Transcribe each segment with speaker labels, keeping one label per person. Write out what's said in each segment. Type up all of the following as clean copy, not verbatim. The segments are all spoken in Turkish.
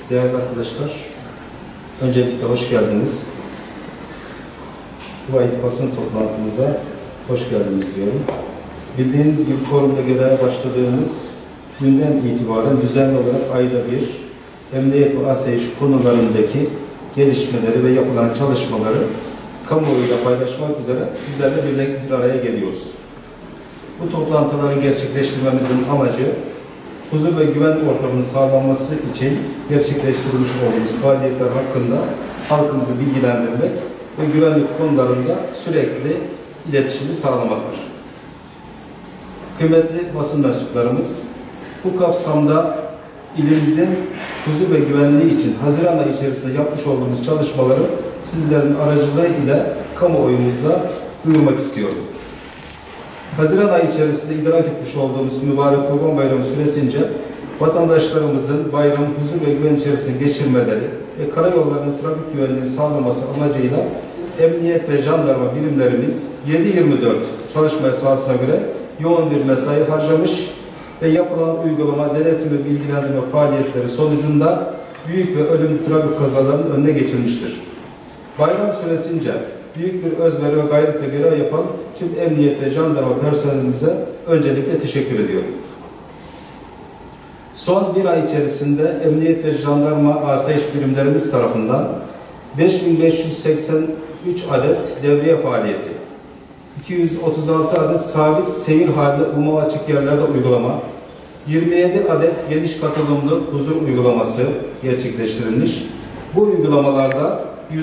Speaker 1: Değerli arkadaşlar, öncelikle hoş geldiniz. Bu ayki basın toplantımıza hoş geldiniz diyorum. Bildiğiniz gibi Çorum'da göreve başladığımız günden itibaren düzenli olarak ayda bir emniyet ve asayiş konularındaki gelişmeleri ve yapılan çalışmaları kamuoyuyla paylaşmak üzere sizlerle bir araya geliyoruz. Bu toplantıları gerçekleştirmemizin amacı, huzur ve güven ortamının sağlanması için gerçekleştirilmiş olduğumuz faaliyetler hakkında halkımızı bilgilendirmek ve güvenlik konularında sürekli iletişimi sağlamaktır. Kıymetli basın mensuplarımız, bu kapsamda ilimizin huzur ve güvenliği için Haziran ayı içerisinde yapmış olduğumuz çalışmaları sizlerin aracılığı ile kamuoyumuza duyurmak istiyorum. Haziran ayı içerisinde idrak etmiş olduğumuz mübarek Kurban Bayramı süresince vatandaşlarımızın bayramı huzur ve güven içerisinde geçirmeleri ve karayollarının trafik güvenliğini sağlaması amacıyla emniyet ve jandarma birimlerimiz 7/24 çalışma esasına göre yoğun bir mesai harcamış ve yapılan uygulama, denetim ve bilgilendirme faaliyetleri sonucunda büyük ve ölümlü trafik kazalarının önüne geçilmiştir. Bayram süresince büyük bir özveri ve gayretle görev yapan tüm emniyet ve jandarma personelimize öncelikle teşekkür ediyorum. Son bir ay içerisinde emniyet ve jandarma asayiş birimlerimiz tarafından 5583 adet devriye faaliyeti, 236 adet sabit seyir halinde umuma açık yerlerde uygulama, 27 adet geniş katılımlı huzur uygulaması gerçekleştirilmiş. Bu uygulamalarda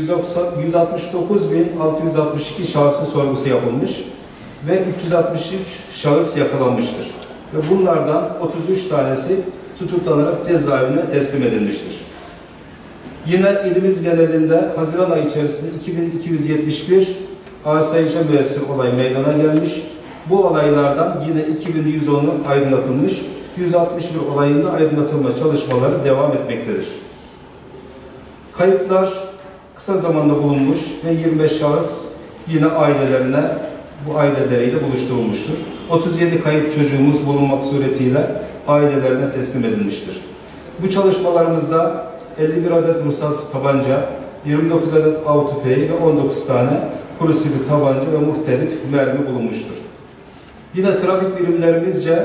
Speaker 1: 169.662 şahsın sorgusu yapılmış ve 363 şahıs yakalanmıştır. Ve bunlardan 33 tanesi tutuklanarak cezaevine teslim edilmiştir. Yine ilimiz genelinde Haziran ayı içerisinde 2271 asayişe müessir olay meydana gelmiş. Bu olaylardan yine 2110'u aydınlatılmış, 161 olayında aydınlatılma çalışmaları devam etmektedir. Kayıplar kısa zamanda bulunmuş ve 25 şahıs yine bu aileleriyle buluşturulmuştur. 37 kayıp çocuğumuz bulunmak suretiyle ailelerine teslim edilmiştir. Bu çalışmalarımızda 51 adet ruhsatsız tabanca, 29 adet av tüfeği ve 19 tane kuru silah tabanca ve muhtelif mermi bulunmuştur. Yine trafik birimlerimizce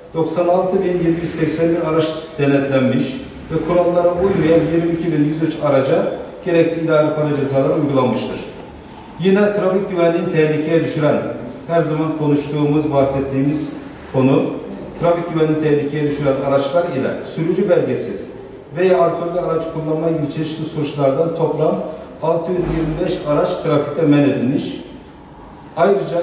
Speaker 1: 96.781 araç denetlenmiş ve kurallara uymayan 22.103 araca gerekli idari para cezaları uygulanmıştır. Yine trafik güvenliğini tehlikeye düşüren, her zaman konuştuğumuz, bahsettiğimiz konu, trafik güvenliğini tehlikeye düşüren araçlar ile sürücü belgesiz veya alkollü araç kullanma gibi çeşitli suçlardan toplam 625 araç trafikte men edilmiş. Ayrıca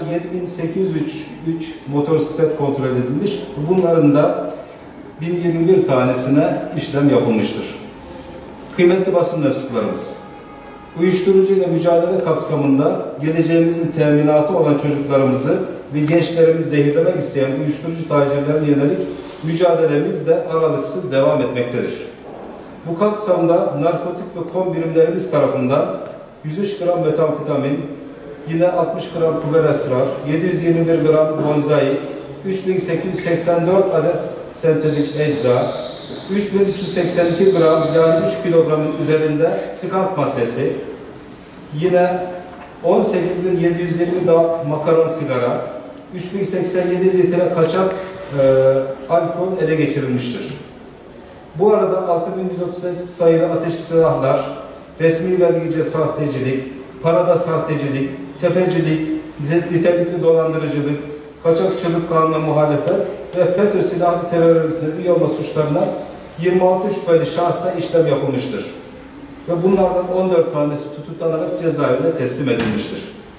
Speaker 1: 7803 motosiklet kontrol edilmiş. Bunların da 1021 tanesine işlem yapılmıştır. Kıymetli basın mensuplarımız, uyuşturucu ile mücadele kapsamında geleceğimizin teminatı olan çocuklarımızı ve gençlerimizi zehirlemek isteyen uyuşturucu tacirlerine yönelik mücadelemiz de aralıksız devam etmektedir. Bu kapsamda narkotik ve kom birimlerimiz tarafından 103 gram metamfetamin, yine 60 gram puber esrar, 721 gram bonzai, 3884 adet sentetik ecza, 3382 gram yani 3 kilogramın üzerinde skant maddesi, yine 18.720 dal makaron sigara, 3087 litre kaçak alkol ele geçirilmiştir. Bu arada 6138 sayılı ateşli silahlar, resmi belgece sahtecilik, parada sahtecilik, tefecilik, nitelikli dolandırıcılık, kaçakçılık kanuna muhalefet ve FETÖ silahlı terör örgütüne üye olma suçlarına 26 şüpheli şahsa işlem yapılmıştır. Ve bunlardan 14 tanesi tutuklanarak cezaevine teslim edilmiştir.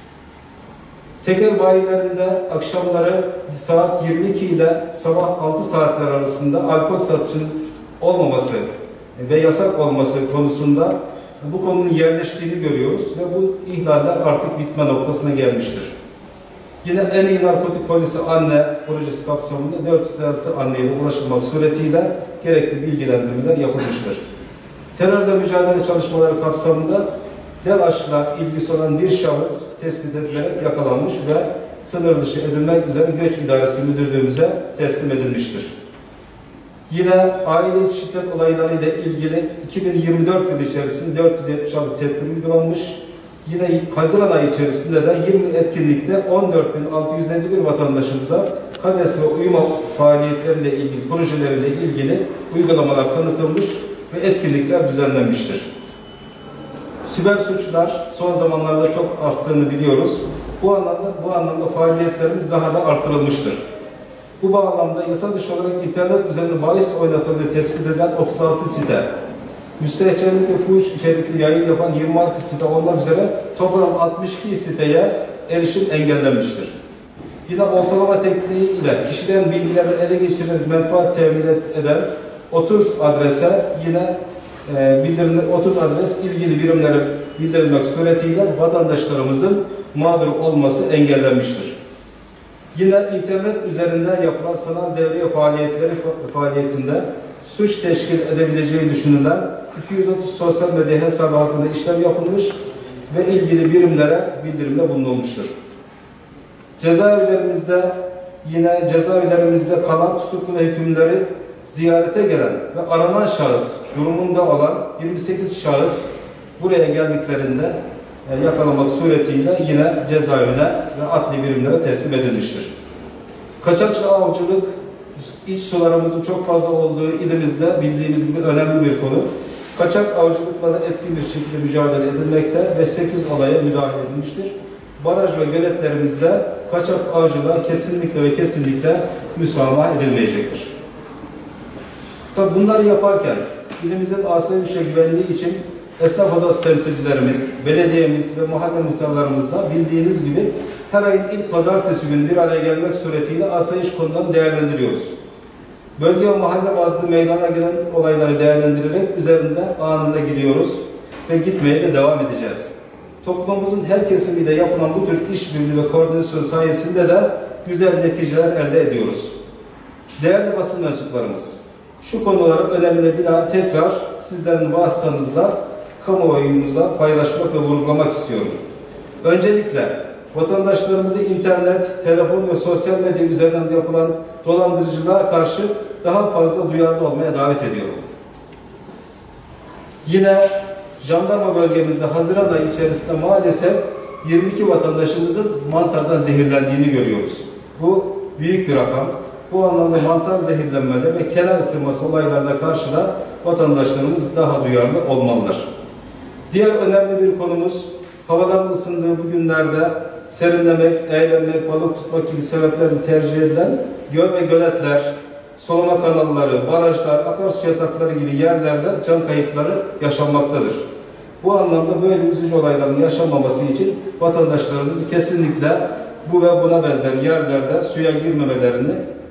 Speaker 1: Tekel bayilerinde akşamları saat 22 ile sabah 6 saatler arasında alkol satışının olmaması ve yasak olması konusunda bu konunun yerleştiğini görüyoruz ve bu ihlaller artık bitme noktasına gelmiştir. Yine en iyi narkotik polisi anne projesi kapsamında 406 anneye ulaşılmak suretiyle gerekli bilgilendirmeler yapılmıştır. Terörle mücadele çalışmaları kapsamında DELAŞ'la ilgisi olan bir şahıs tespit edilerek yakalanmış ve sınır dışı edilmek üzere Göç İdaresi Müdürlüğümüze teslim edilmiştir. Yine aile şiddet olayları ile ilgili 2024 yılı içerisinde 476 tedbir uygulanmış. Yine Haziran ayı içerisinde de 20 etkinlikte 14.651 vatandaşımıza KADES ve uyuma faaliyetleriyle ilgili, projeleriyle ilgili uygulamalar tanıtılmış ve etkinlikler düzenlenmiştir. Siber suçlar son zamanlarda çok arttığını biliyoruz. Bu anlamda faaliyetlerimiz daha da artırılmıştır. Bu bağlamda yasa dışı olarak internet üzerinde bahis oynatıldığı tespit edilen 36 site, müstehcenlik ve fuhuş içerikli yayın yapan 26 site olmak üzere toplam 62 siteye erişim engellenmiştir. Yine oltalama tekniği ile kişilerin bilgilerini ele geçirerek menfaat temin eden 30 adrese yine 30 adres ilgili birimlere bildirilmek suretiyle vatandaşlarımızın mağdur olması engellenmiştir. Yine internet üzerinden yapılan sanal devriye faaliyetinde suç teşkil edebileceği düşünülen 230 sosyal medya hesabı hakkında işlem yapılmış ve ilgili birimlere bildirimde bulunulmuştur. Cezaevlerimizde kalan tutuklu ve hükümleri ziyarete gelen ve aranan şahıs durumunda olan 28 şahıs buraya geldiklerinde yakalamak suretiyle yine cezaevine ve adli birimlere teslim edilmiştir. Kaçakçı avcılık, iç sularımızın çok fazla olduğu ilimizde bildiğimiz gibi önemli bir konu. Kaçak avcılıklara etkin bir şekilde mücadele edilmekte ve 8 olaya müdahale edilmiştir. Baraj ve göletlerimizde kaçak avcılığa kesinlikle müsamaha edilmeyecektir. Tabi bunları yaparken ilimizin asayiş ve güvenliği için esnaf odası temsilcilerimiz, belediyemiz ve mahalle muhtarlarımızla bildiğiniz gibi her ayın ilk pazartesi günü bir araya gelmek suretiyle asayiş konularını değerlendiriyoruz. Bölge ve mahalle bazlı meydana gelen olayları değerlendirerek üzerinde anında gidiyoruz ve gitmeye de devam edeceğiz. Toplumumuzun her kesimiyle yapılan bu tür işbirliği ve koordinasyon sayesinde de güzel neticeler elde ediyoruz. Değerli basın mensuplarımız, şu konuları önemli bir daha tekrar sizlerin vasıtanızla, kamuoyumuzla paylaşmak ve vurgulamak istiyorum. Öncelikle vatandaşlarımızı internet, telefon ve sosyal medya üzerinden yapılan dolandırıcılığa karşı daha fazla duyarlı olmaya davet ediyorum. Yine jandarma bölgemizde Haziran ayı içerisinde maalesef 22 vatandaşımızın mantardan zehirlendiğini görüyoruz. Bu büyük bir rakam. Bu anlamda mantar zehirlenmeleri ve kenar ısırması olaylarına karşı da vatandaşlarımız daha duyarlı olmalıdır. Diğer önemli bir konumuz, havaların ısındığı bu günlerde serinlemek, eğlenmek, balık tutmak gibi sebeplerle tercih edilen göl ve göletler, sulama kanalları, barajlar, akarsu yatakları gibi yerlerde can kayıpları yaşanmaktadır. Bu anlamda böyle üzücü olayların yaşanmaması için vatandaşlarımızı kesinlikle bu ve buna benzer yerlerde suya girmemelerini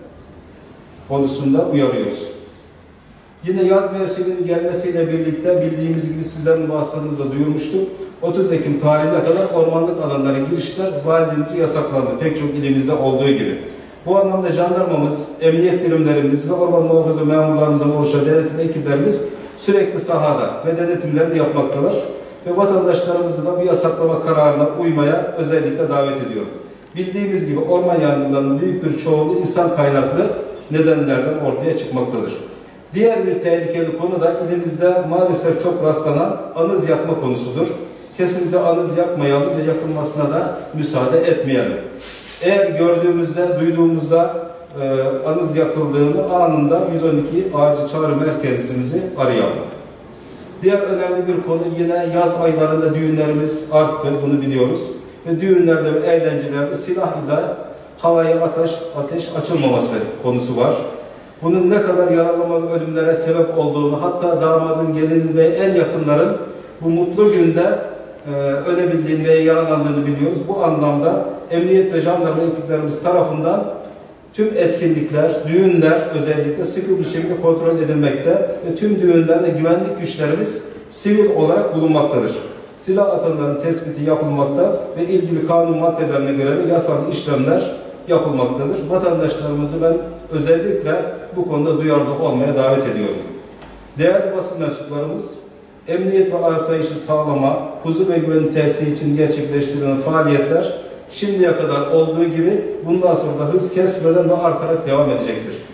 Speaker 1: konusunda uyarıyoruz. Yine yaz mevsiminin gelmesiyle birlikte bildiğimiz gibi sizlerin vasıtanızla duyurmuştuk. 30 Ekim tarihine kadar ormanlık alanlara girişler valiliğimizce yasaklandı. Pek çok ilimizde olduğu gibi. Bu anlamda jandarmamız, emniyet birimlerimiz ve orman muhafaza memurlarımızdan oluşan denetim ekiplerimiz sürekli sahada ve denetimlerini yapmaktalar. Ve vatandaşlarımızı da bu yasaklama kararına uymaya özellikle davet ediyorum. Bildiğimiz gibi orman yangınlarının büyük bir çoğunluğu insan kaynaklı nedenlerden ortaya çıkmaktadır. Diğer bir tehlikeli konu da ilimizde maalesef çok rastlanan anız yakma konusudur. Kesinlikle anız yakmayalım ve yakılmasına da müsaade etmeyelim. Eğer gördüğümüzde, duyduğumuzda anız yakıldığını anında 112 acil çağrı merkezimizi arayalım. Diğer önemli bir konu yine yaz aylarında düğünlerimiz arttı, bunu biliyoruz. Ve düğünlerde ve eğlencelerde silah ile havaya ateş açılmaması konusu var. Bunun ne kadar yaralama ve ölümlere sebep olduğunu, hatta damadın, gelinin ve en yakınların bu mutlu günde ölebildiğini ve yaralandığını biliyoruz. Bu anlamda emniyet ve jandarma ekiplerimiz tarafından tüm etkinlikler, düğünler özellikle sıkı bir şekilde kontrol edilmekte ve tüm düğünlerde güvenlik güçlerimiz sivil olarak bulunmaktadır. Silah atanların tespiti yapılmakta ve ilgili kanun maddelerine göre yasal işlemler yapılmaktadır. Vatandaşlarımızı ben özellikle bu konuda duyarlı olmaya davet ediyorum. Değerli basın mensuplarımız, emniyet ve asayişi sağlama, huzur ve güvenin tesisi için gerçekleştirilen faaliyetler şimdiye kadar olduğu gibi bundan sonra da hız kesmeden ve artarak devam edecektir.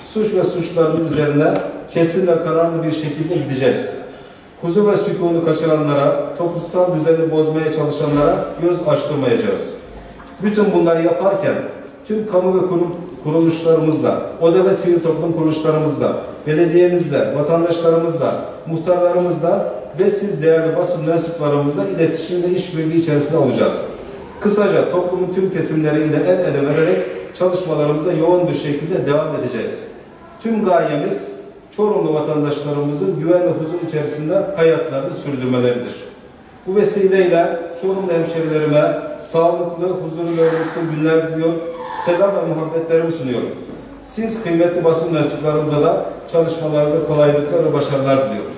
Speaker 1: suç ve suçların üzerine kesin ve kararlı bir şekilde gideceğiz. Huzur ve sükûnu kaçıranlara, toplumsal düzeni bozmaya çalışanlara göz açtırmayacağız. Bütün bunları yaparken tüm kamu ve kuruluşlarımızla, oda ve sivil toplum kuruluşlarımızla, belediyemizle, vatandaşlarımızla, muhtarlarımızla ve siz değerli basın mensuplarımızla iletişim ve işbirliği içerisinde olacağız. Kısaca toplumun tüm kesimleriyle el ele vererek çalışmalarımıza yoğun bir şekilde devam edeceğiz. Tüm gayemiz Çorumlu vatandaşlarımızın güven ve huzur içerisinde hayatlarını sürdürmeleridir. Bu vesileyle Çorumlu hemşerilerime sağlıklı, huzurlu ve mutlu günler diliyor, selam ve muhabbetlerimi sunuyorum. Siz kıymetli basın mensuplarımıza da çalışmalarınızda kolaylıklar ve başarılar diliyorum.